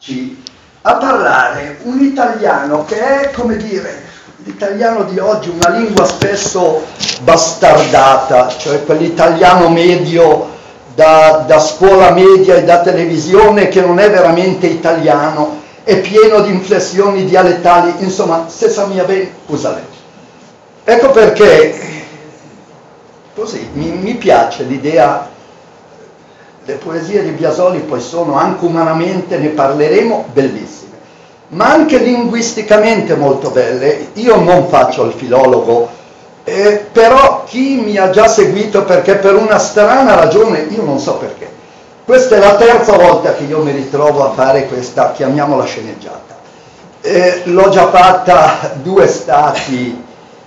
a parlare un italiano che è, come dire, l'italiano di oggi, una lingua spesso bastardata, cioè quell'italiano medio da scuola media e da televisione che non è veramente italiano, è pieno di inflessioni dialettali, insomma, se sa mia ben, usale. Ecco perché così mi piace l'idea. Le poesie di Biasoli poi sono anche umanamente, ne parleremo, bellissime, ma anche linguisticamente molto belle. Io non faccio il filologo, però chi mi ha già seguito, perché per una strana ragione, io non so perché, questa è la terza volta che io mi ritrovo a fare questa, chiamiamola sceneggiata. L'ho già fatta 2 estati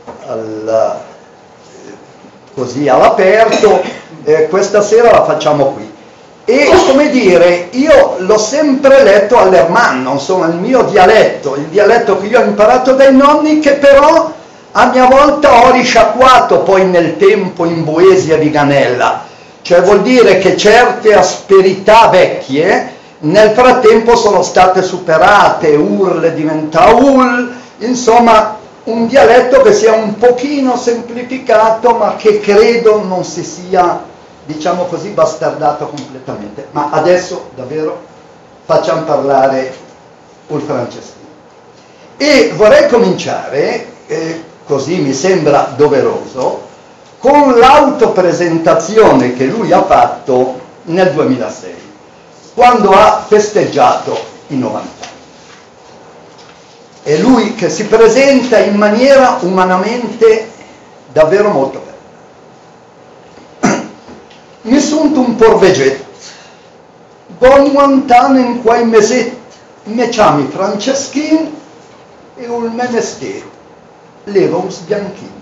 così all'aperto, questa sera la facciamo qui. E come dire, io l'ho sempre letto all'ermanno, insomma il mio dialetto, il dialetto che io ho imparato dai nonni, che però a mia volta ho risciacquato poi nel tempo in Boesia Viganella, cioè vuol dire che certe asperità vecchie nel frattempo sono state superate, urle diventa ul, insomma un dialetto che sia un pochino semplificato, ma che credo non si sia, diciamo così, bastardato completamente. Ma adesso davvero facciamo parlare il Franceschini. E vorrei cominciare, così mi sembra doveroso, con l'autopresentazione che lui ha fatto nel 2006, quando ha festeggiato i 90 anni. È lui che si presenta in maniera umanamente davvero molto bella. Mi sunt un porveget, bon lontano in quei meset, me chiami Franceschin e un menester, leva un sbianchin.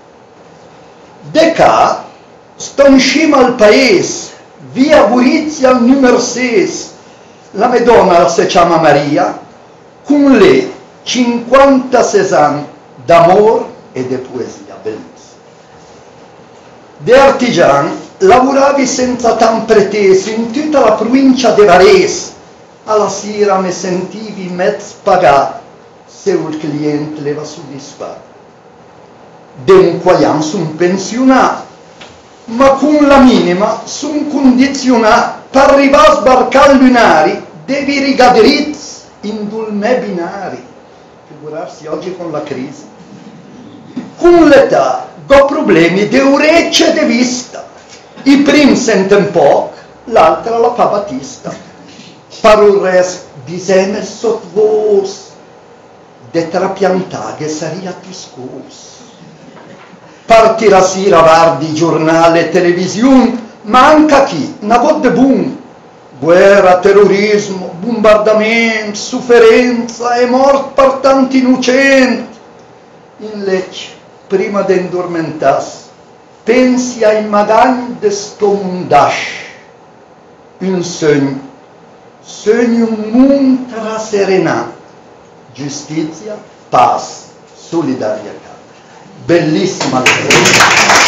De ca, sto in cima al paese, via Gurizia al numero 6, la Madonna si chiama Maria, con lei 56 anni d'amor e di poesia bellissima. De artigian lavoravi senza tan pretesi in tutta la provincia di Varese. Alla sera mi sentivi mezzo pagato se il cliente leva soddisfatto. De un quaian son pensionato, ma con la minima son condizionato per arrivare a sbarcare lunari, devi rigadere in dulme binari. Figurarsi oggi con la crisi. Con l'età ho problemi di orecchie e di vista. I primi sentono poco, l'altra la fa battista. Per il resto diseme sottovoce, de trapiantaghe saria piscos. Partirà sera vardi giornale e televisione, ma anche chi, una volta buon. Guerra, terrorismo, bombardamento, sofferenza e morte per tanti innocenti. In Lecce, prima di indormentarsi, pensi ai magagni di sto mondascio. Un sogno un mondo rasserenato, giustizia, pace, solidarietà. Bellissima lettera.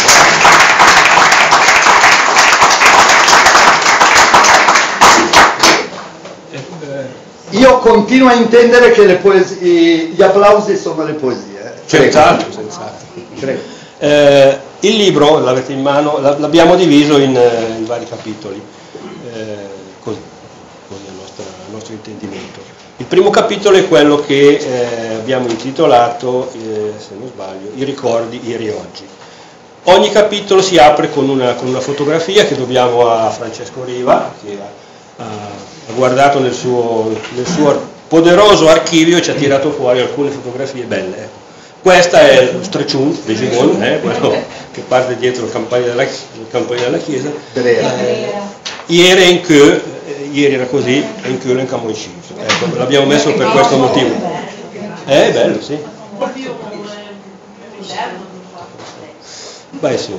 Io continuo a intendere che le poesie, gli applausi sono le poesie. Senz'altro, senz'altro. Il libro, l'avete in mano, l'abbiamo diviso in vari capitoli, così a nostro intendimento. Il primo capitolo è quello che abbiamo intitolato, se non sbaglio, I ricordi ieri e oggi. Ogni capitolo si apre con una fotografia che dobbiamo a Francesco Riva, che ha guardato nel suo poderoso archivio e ci ha tirato fuori alcune fotografie belle. Questa è lo Strecciun di Gimon, quello che parte dietro il campanile della chiesa. Ieri era così, e in Köln Camões. Ecco, l'abbiamo messo per questo motivo. È bello, sì. Beh, sì.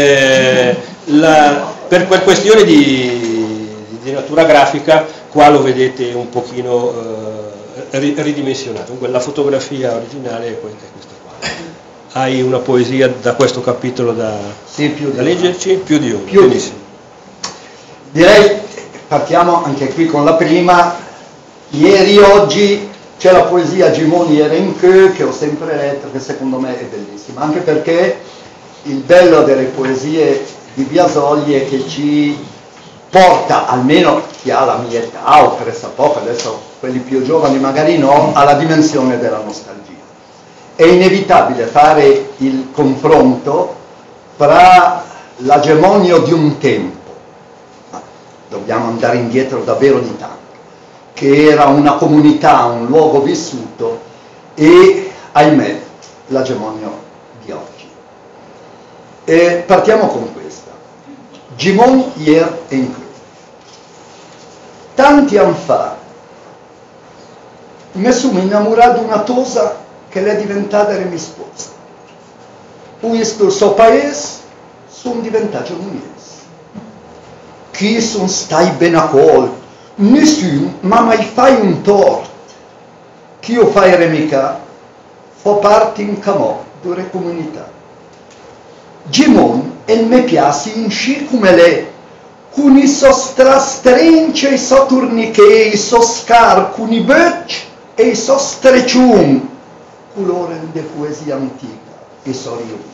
Per questione di natura grafica, qua lo vedete un pochino ridimensionato. Comunque la fotografia originale è questa qua. Hai una poesia da questo capitolo da leggerci? Più di uno. Benissimo. Direi partiamo anche qui con la prima, Ieri, oggi c'è la poesia Gimoni e Renke che ho sempre letto, che secondo me è bellissima, anche perché il bello delle poesie di Biasoli è che ci porta, almeno chi ha la mia età o pressappoco, adesso quelli più giovani magari no, alla dimensione della nostalgia. È inevitabile fare il confronto fra l'agemonio di un tempo, ma dobbiamo andare indietro davvero di tanto, che era una comunità, un luogo vissuto, e ahimè l'agemonio di oggi. E partiamo con questa. Gimon hier en Cru. Tanti anni fa mi sono innamorato di una tosa che è diventata la mia sposa. Ho visto il suo paese, sono diventato gemonese. Chi sono stai ben accolto? Nessuno mi ha mai fatto un torto. Chi io fai remica fa parte in camò della comunità. Gimon e me piace in sci come lei, con i suoi strastrenci e i suoi tourniquet, i suoi scar, con i bocci e i suoi strecciun, colore di poesia antica e sorriso.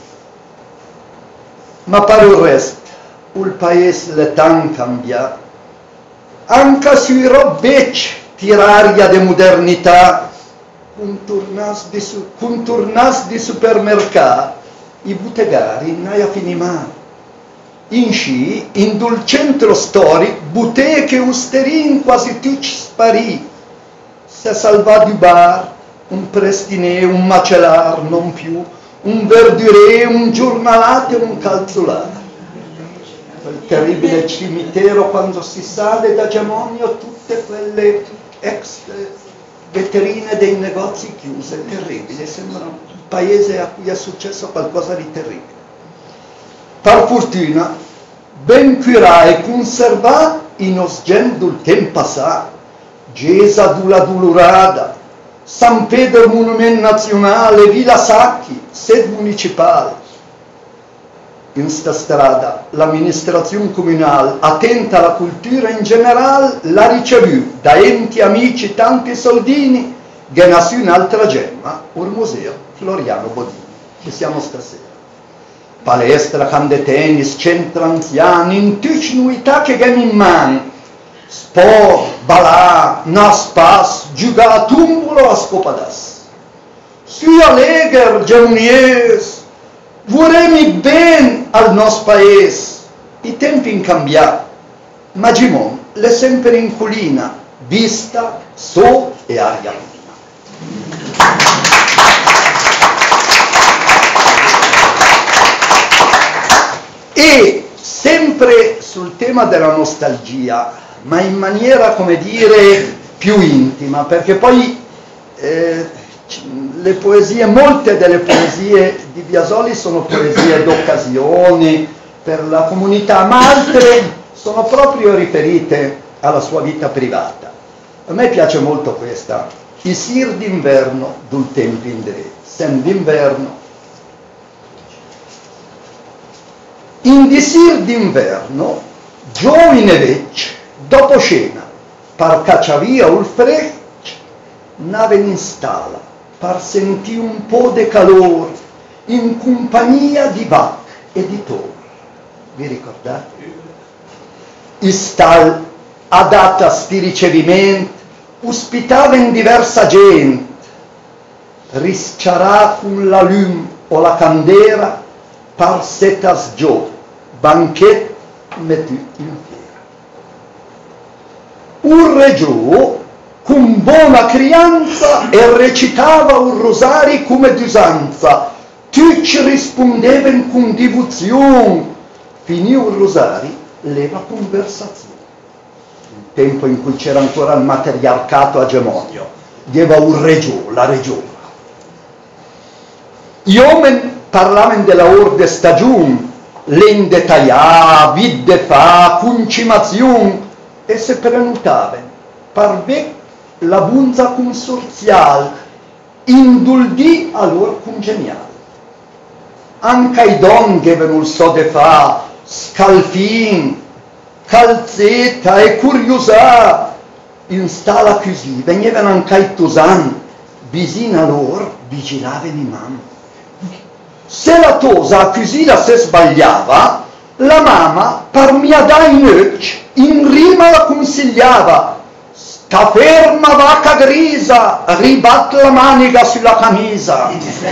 Ma per il resto, il paese le tan cambia, anche sui robecci tiraria di modernità, con turnas di supermercato, i bottegari non ha finito mai. In sci, in dul centro storico, botteghe usterin quasi tutti sparì. Si è salvato il bar, un prestinè, un macellar, non più, un verdurè, un giornalate e un calzolare. Quel terribile cimitero quando si sale da Gemonio, tutte quelle ex vetrine dei negozi chiuse, terribile, sembra un paese a cui è successo qualcosa di terribile. Per fortuna, ben cura e conserva in osgen del tempo passato, Gesa dula Dolorada, San Pedro Monument Nazionale, Villa Sacchi, sede municipale. In sta strada l'amministrazione comunale, attenta alla cultura in generale, l'ha ricevuta da enti amici tanti soldini, che nasce un'altra gemma, il museo Floriano Bodini, ci siamo stasera. Palestra, camp de tennis, centro anziani, in tutte novità che abbiamo in mano. Sport, balà, naspas, giocare a tumbolo a scopadas. Sui allegher, gemunies, vorremmo bene al nostro paese. I tempi in cambiato, ma Gimon è sempre in collina, vista, so e aria pura. E sempre sul tema della nostalgia, ma in maniera, come dire, più intima, perché poi le poesie, molte delle poesie di Biasoli sono poesie d'occasione per la comunità, ma altre sono proprio riferite alla sua vita privata. A me piace molto questa, i sir d'inverno d'un tempo in dre, sem d'inverno. In di sir d'inverno, giovine vecchio, dopo cena, per caccia via il freccio, naven in stalla, per sentire un po' di calore, in compagnia di vacche e di tor. Vi ricordate? I stall, adatta a sti ricevimenti, ospitaven diversa gente, risciarà con la lume o la candela, par setas gio, banchet mettu in fiera. Un regio, con buona crianza, e recitava un rosario come d'usanza. Tutti rispondevano con devozione. Finì un rosario, leva conversazione. Il tempo in cui c'era ancora il matriarcato agemonio, dieva un regio, la reggiona. Gli uomini parlavano della orde stagione, l'indetaglià, vidde fa, concimazione, e se prenotavano per ve la bunza consorziale, induldì a loro congeniale. Anche i don avevano il so de fa, scalfin, calzetta e curiosà, in stalla così, venivano anche i tosani, vicino a loro vigilavano i mamma. Se la tosa così la se sbagliava, la mamma, per mia dai noce, in rima la consigliava: sta ferma vacca grisa, ribatte la manica sulla camisa.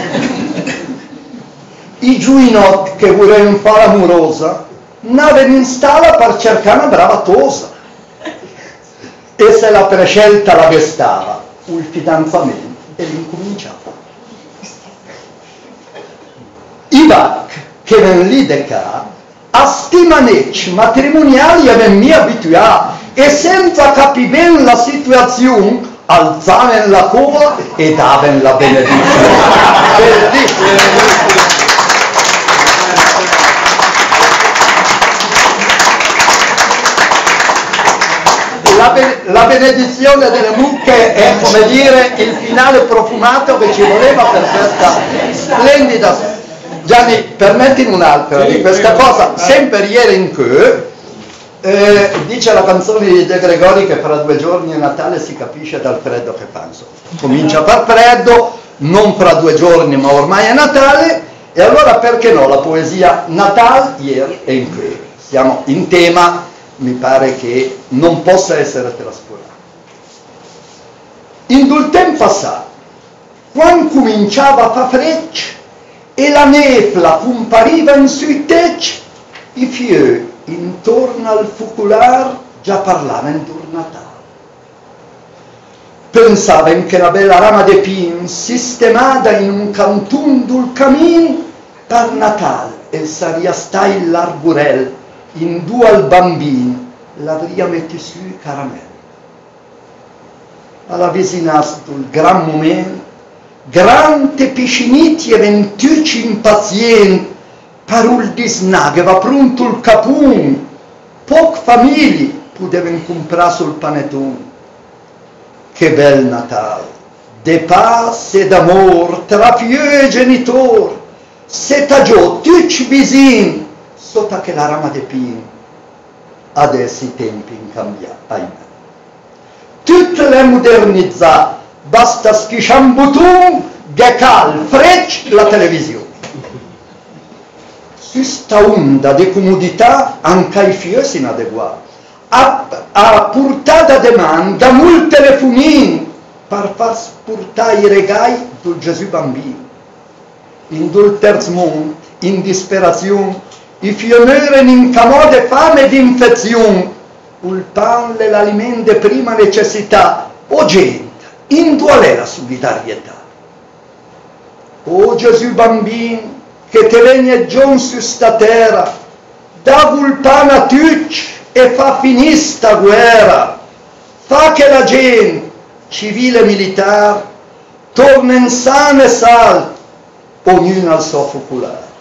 I giuinotti che volevano fare amorosa, andavano in stalla per cercare una brava tosa. E se la prescelta la vestava, il fidanzamento e l'incominciava. I vac che ven lì de ca, a sti manecci matrimoniali avevano mi abituato e senza capire bene la situazione, alzavano la coda e davano la benedizione. Bellissimo. La benedizione delle mucche è, come dire, il finale profumato che ci voleva per questa splendida. Gianni, permettimi un'altra di questa cosa. Sempre ieri in che dice la canzone di De Gregori che fra 2 giorni è Natale, si capisce dal freddo che fa. Comincia a far freddo, non fra 2 giorni ma ormai è Natale, e allora perché no la poesia Natale ieri e in che. Siamo in tema, mi pare che non possa essere trascurato. In dul tempo passato, quando cominciava a far freccia e la nefla compariva in sui tecci, i fiori intorno al focolare già parlavano dur Natale. Pensavano che la bella rama de pin sistemata in un cantun dul camin per Natale e saria stai l'arburel in 2 al bambino l'avria metti su i caramelli. Alla vicinanza del gran momento, grande pisciniti e ventuci impazienti, per il disnà che va pronto il capun, poche famiglie potevano comprare sul panettone. Che bel Natale, de pace e d'amor tra figlio e genitor, se tagiò tutti vicini, sotto che la rama de pin, adesso i tempi in cambiato, ahimè. Tutte le modernizzate, basta schisciare un bottone, che cal, freccia la televisione. Su sta onda di comodità anche i figli si inadeguati. A portata di mano da molti telefonini per far portare i regali del Gesù bambino. In dul terzo mondo, in disperazione, i fiorano in camode fame ed infezione, il pane e l'alimento di prima necessità, o gente, in duale la solidarietà. O Gesù bambino, che te viene giù su sta terra, da il pane a tutti e fa finire sta guerra, fa che la gente, civile e militare, torna in sano e salvo, ognuno al suo focolare.